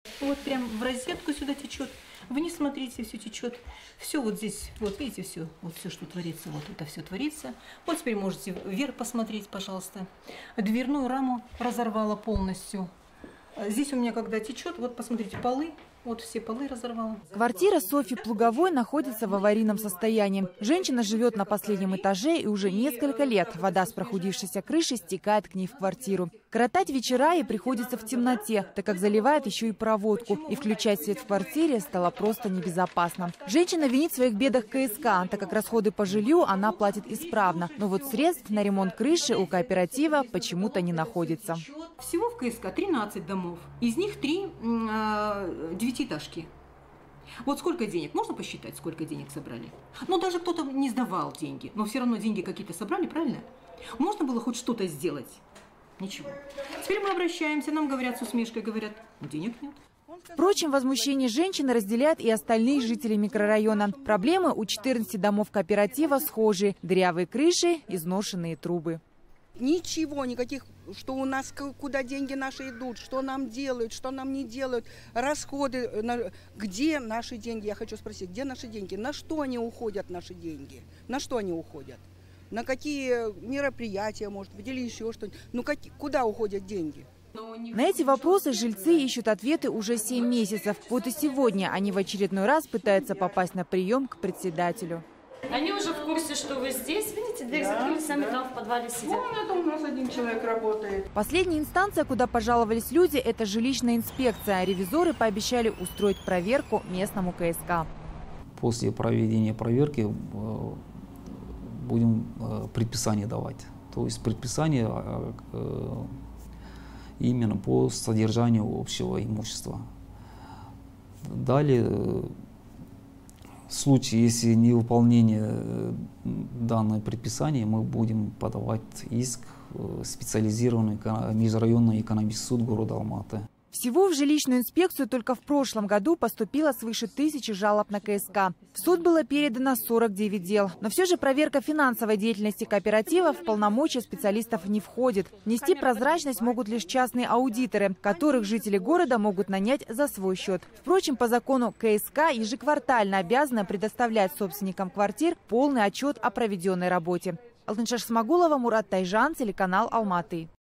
Вот прям в розетку сюда течет. Вниз смотрите, все течет. Все вот здесь, вот видите, все, что творится, вот это все творится. Вот теперь можете вверх посмотреть, пожалуйста. Дверную раму разорвала полностью. Здесь у меня когда течет, вот посмотрите, полы. Вот все полы разорвала. Квартира Софьи Плуговой находится в аварийном состоянии. Женщина живет на последнем этаже и уже несколько лет вода с прохудившейся крыши стекает к ней в квартиру. Коротать вечера ей приходится в темноте, так как заливает еще и проводку. И включать свет в квартире стало просто небезопасно. Женщина винит в своих бедах КСК, так как расходы по жилью она платит исправно. Но вот средств на ремонт крыши у кооператива почему-то не находится. Всего в КСК 13 домов. Из них 3 девятиэтажки. Вот сколько денег? Можно посчитать, сколько денег собрали? Ну, даже кто-то не сдавал деньги, но все равно деньги какие-то собрали, правильно? Можно было хоть что-то сделать? Ничего. Теперь мы обращаемся, нам говорят с усмешкой, говорят, денег нет. Впрочем, возмущение женщины разделяют и остальные жители микрорайона. Проблемы у 14 домов кооператива схожие. Дырявые крыши, изношенные трубы. Ничего, никаких, что у нас, куда деньги наши идут, что нам делают, что нам не делают, расходы. Где наши деньги? Я хочу спросить, где наши деньги? На что они уходят, наши деньги? На что они уходят? На какие мероприятия, может быть, или еще что-нибудь? Ну, куда уходят деньги? На эти вопросы жильцы ищут ответы уже 7 месяцев. Вот и сегодня они в очередной раз пытаются попасть на прием к председателю. Они уже в курсе, что вы здесь. Видите, дверь закрыли, сами там в подвале сидят. Вон это у нас один человек работает. Последняя инстанция, куда пожаловались люди, это жилищная инспекция. Ревизоры пообещали устроить проверку местному КСК. После проведения проверки будем предписание давать. То есть предписание именно по содержанию общего имущества. Далее, в случае, если невыполнение данного предписания, мы будем подавать иск в специализированный межрайонный экономический суд города Алматы. Всего в жилищную инспекцию только в прошлом году поступило свыше 1000 жалоб на КСК. В суд было передано 49 дел. Но все же проверка финансовой деятельности кооператива в полномочия специалистов не входит. Нести прозрачность могут лишь частные аудиторы, которых жители города могут нанять за свой счет. Впрочем, по закону КСК ежеквартально обязана предоставлять собственникам квартир полный отчет о проведенной работе. Алтыншаш Смагулова, Мурат Тайжан, телеканал Алматы.